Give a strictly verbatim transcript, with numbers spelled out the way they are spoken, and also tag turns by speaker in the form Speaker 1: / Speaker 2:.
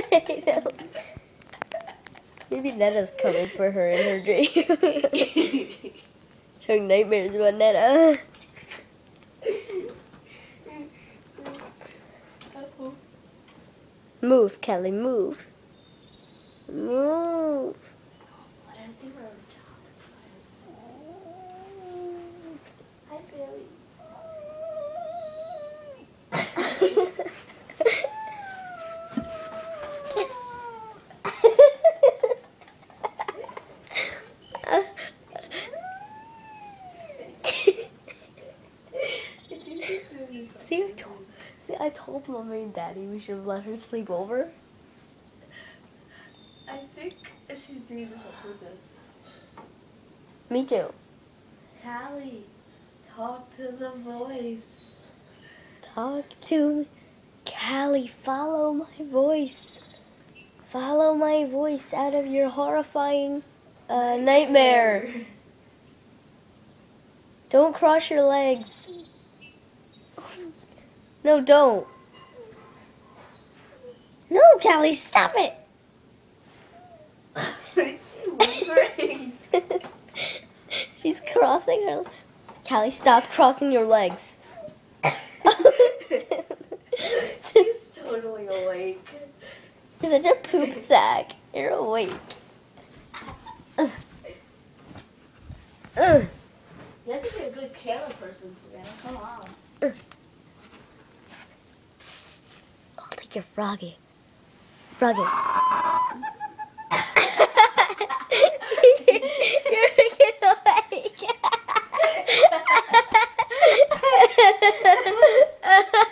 Speaker 1: I know. Maybe Netta's coming for her in her dream. Having nightmares about Netta. Move, Kelly, move. Move.
Speaker 2: Hi, Philly.
Speaker 1: See, I told, see, I told Mommy and Daddy we should have let her sleep over.
Speaker 2: I think she's doing this on purpose.
Speaker 1: Me too.
Speaker 2: Callie, talk to the voice.
Speaker 1: Talk to me. Callie, follow my voice. Follow my voice out of your horrifying uh, nightmare. Don't cross your legs. No, don't. No, Callie, stop it. She's crossing her. Callie, stop crossing your legs.
Speaker 2: She's totally awake.
Speaker 1: You're such a poop sack. You're awake. Ugh. Ugh.
Speaker 2: You have to be a good camera person today. Come on.
Speaker 1: Ugh. I'll take your froggy. Froggy. You're freaking awake.